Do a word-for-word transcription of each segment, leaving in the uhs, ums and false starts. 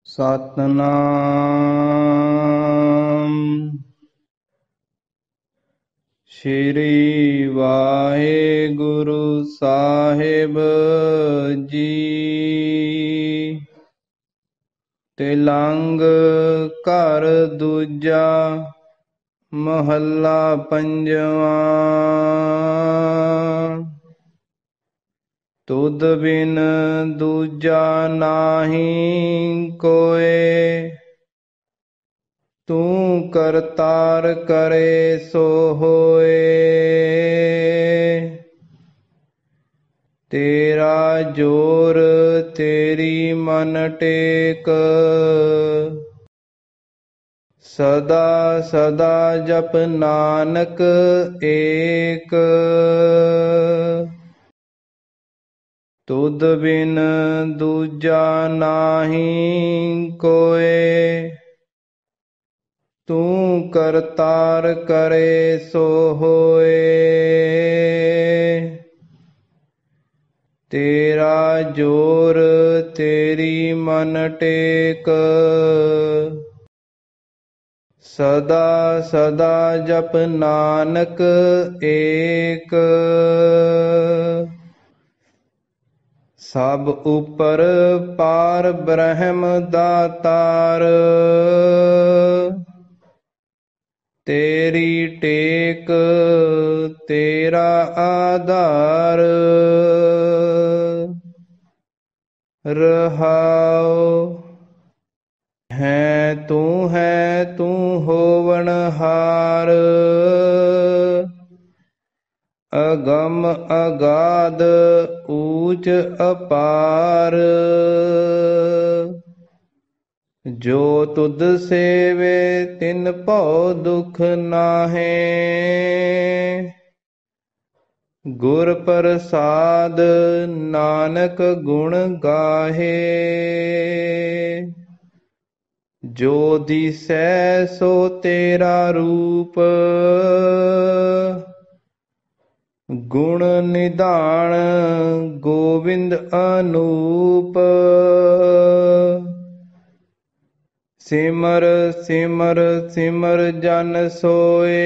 सतनाम श्री वाहेगुरु साहिब जी। तिलंग घर दूजा महला पंजवा। तुद बिन दूजा नाही कोय, तू करतार करे सो होए। तेरा जोर तेरी मन टेक, सदा सदा जप नानक एक। तुद बिन दूजा नाही कोय, तू करतार करे सो होए। तेरा जोर तेरी मन टेक, सदा सदा जप नानक एक। सब उपर पार ब्रह्म दातार, तेरी टेक तेरा आधार। रहाओ है तू है तू होवनहार, अगम अगाध ऊच अपार। जो तुद सेवे तिन भौ दुख नाहे, गुर प्रसाद नानक गुण गाहे। जो दिसै सो तेरा रूप, गुण निधान गोविंद अनूप। सिमर सिमर सिमर जन सोए,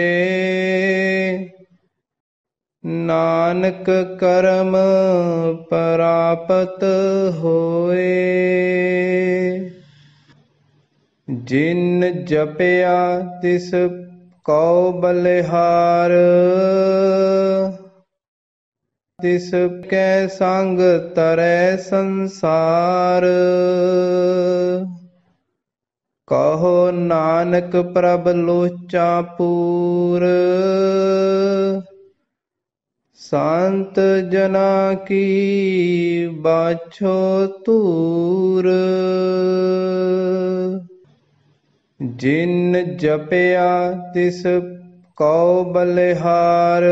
नानक करम प्राप्त होए। जिन जपया तिस कौ बलिहार, तिस कै संग तरै संसार। कहो नानक प्रभ लोचा पूर, संत जना की बाछो तूर। जिन जपया तिस कौ बलिहार,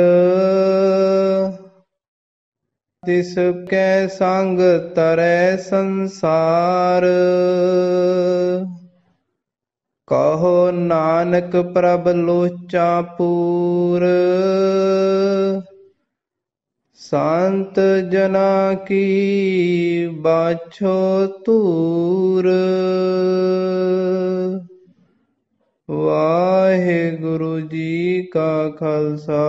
तिस कै संग तरै संसार। कहो नानक प्रभ लोचा पूर, संत जना की बाछो तूर। वाहेगुरु जी का खालसा,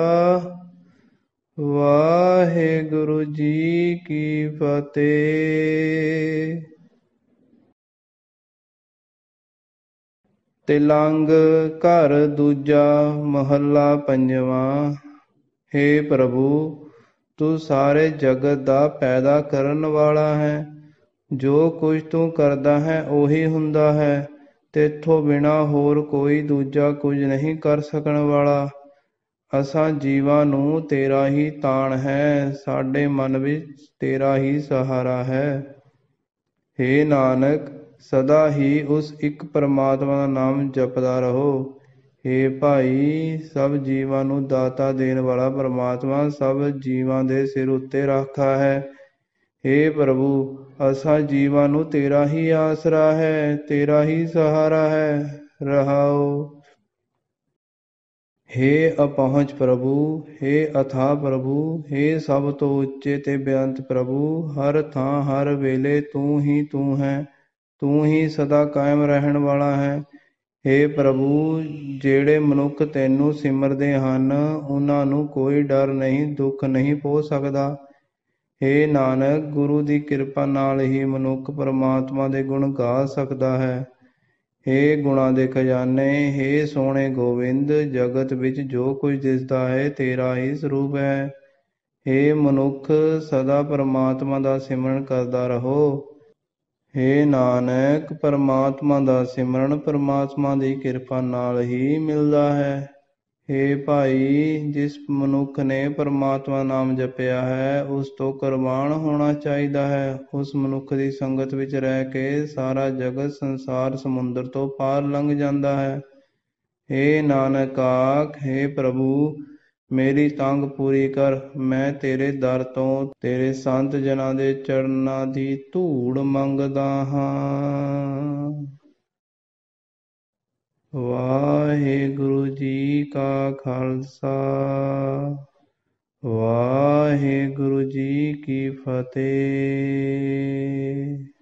वाहेगुरु जी की फतेह। तिलंग घर दूजा महला पंजवा। हे प्रभु, तू सारे जगत दा पैदा करन वाला है। जो कुछ तू करदा है ओही हुंदा है। तेथों बिना होर कोई दूजा कुछ नहीं कर सकण वाला। असां जीवां नूं तेरा ही ताण है, साडे मन विच तेरा ही सहारा है। हे नानक, सदा ही उस एक परमात्मा ਦਾ ਨਾਮ ਜਪਦਾ ਰਹੋ। हे ਭਾਈ, ਸਭ ਜੀਵਾਂ ਨੂੰ ਦਾਤਾ ਦੇਣ ਵਾਲਾ ਪਰਮਾਤਮਾ ਸਭ ਜੀਵਾਂ ਦੇ ਸਿਰ ਉੱਤੇ ਰਾਖਾ ਹੈ। हे ਪ੍ਰਭੂ, ਅਸਾਂ ਜੀਵਾਂ ਨੂੰ ਤੇਰਾ ਹੀ ਆਸਰਾ ਹੈ, ਤੇਰਾ ਹੀ ਸਹਾਰਾ ਹੈ। ਰਹਾਓ। हे अपहुँच प्रभु, हे अथाह प्रभु, हे सब तो उच्चे ते बेअंत प्रभु, हर थां हर वेले तू ही तू है। ਤੂੰ ਹੀ ਸਦਾ ਕਾਇਮ ਰਹਿਣ ਵਾਲਾ ਹੈ। ਹੇ ਪ੍ਰਭੂ, ਜਿਹੜੇ ਮਨੁੱਖ ਤੈਨੂੰ ਸਿਮਰਦੇ ਹਨ ਉਹਨਾਂ ਨੂੰ ਕੋਈ ਡਰ ਨਹੀਂ, ਦੁੱਖ ਨਹੀਂ ਪਹੁੰਚ ਸਕਦਾ। ਹੇ ਨਾਨਕ, ਗੁਰੂ ਦੀ ਕਿਰਪਾ ਨਾਲ ਹੀ ਮਨੁੱਖ ਪਰਮਾਤਮਾ ਦੇ ਗੁਣ ਗਾ ਸਕਦਾ ਹੈ। ਹੇ ਗੁਣਾਂ ਦੇ ਖਜ਼ਾਨੇ, ਹੇ ਸੋਹਣੇ ਗੋਬਿੰਦ, ਜਗਤ ਵਿੱਚ ਜੋ ਕੁਝ ਦਿਸਦਾ ਹੈ ਤੇਰਾ ਹੀ ਸਰੂਪ ਹੈ। ਹੇ ਮਨੁੱਖ, ਸਦਾ ਪਰਮਾਤਮਾ ਦਾ ਸਿਮਰਨ ਕਰਦਾ ਰਹੋ। ਹੇ ਨਾਨਕ, ਪਰਮਾਤਮਾ ਦਾ ਸਿਮਰਨ ਪਰਮਾਤਮਾ ਦੀ ਕਿਰਪਾ ਨਾਲ ਹੀ ਮਿਲਦਾ ਹੈ। ਹੇ ਭਾਈ, ਜਿਸ ਮਨੁੱਖ ਨੇ ਪਰਮਾਤਮਾ ਨਾਮ ਜਪਿਆ ਹੈ ਉਸ ਤੋਂ ਕੁਰਬਾਨ ਹੋਣਾ ਚਾਹੀਦਾ ਹੈ। ਉਸ ਮਨੁੱਖ ਦੀ ਸੰਗਤ ਵਿੱਚ ਰਹਿ ਕੇ ਸਾਰਾ ਜਗਤ ਸੰਸਾਰ ਸਮੁੰਦਰ ਤੋਂ ਪਾਰ ਲੰਘ ਜਾਂਦਾ ਹੈ। ਹੇ ਨਾਨਕ ਆਖ, ਹੇ ਪ੍ਰਭੂ, ਮੇਰੀ ਤੰਗ ਪੂਰੀ ਕਰ। ਮੈਂ ਤੇਰੇ ਦਰ ਤੋਂ ਤੇਰੇ ਸੰਤ ਜਨਾਂ ਦੇ ਚਰਨਾਂ ਦੀ ਧੂੜ ਮੰਗਦਾ ਹਾਂ। ਵਾਹਿਗੁਰੂ ਜੀ ਕਾ ਖਾਲਸਾ, ਵਾਹਿਗੁਰੂ ਜੀ ਕੀ ਫਤਿਹ।